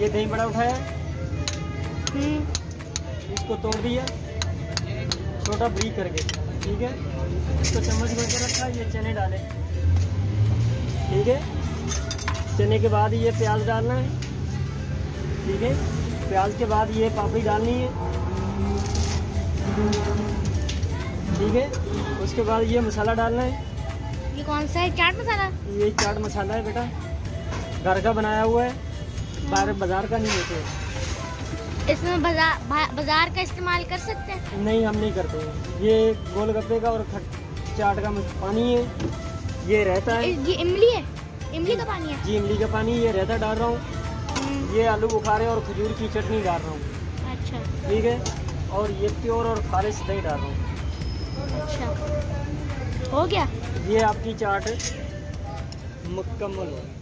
ये दही बड़ा उठाया, इसको तोड़ दिया छोटा ब्रीक करके, ठीक है। इसको चम्मच भर के रखा, ये चने डाले, ठीक है। चने के बाद ये प्याज डालना है, ठीक है। प्याज के बाद ये पापड़ी डालनी है, ठीक है। उसके बाद ये मसाला डालना है। ये कौन सा है? चाट मसाला? ये चाट मसाला है बेटा, घर का बनाया हुआ है, बाजार का नहीं लेते। इसमें बाजार का इस्तेमाल कर सकते हैं? नहीं, हम नहीं करते हैं। ये गोलगप्पे का और चाट का पानी है, ये रहता है। ये इमली है? इमली का पानी है? जी, इमली का पानी। ये रहता डाल रहा हूँ, ये आलू बुखारे और खजूर की चटनी डाल रहा हूँ। अच्छा, ठीक है। और ये प्योर और खालिश दही डाल रहा हूँ। अच्छा, हो गया। ये आपकी चाट मुकम्मल हो।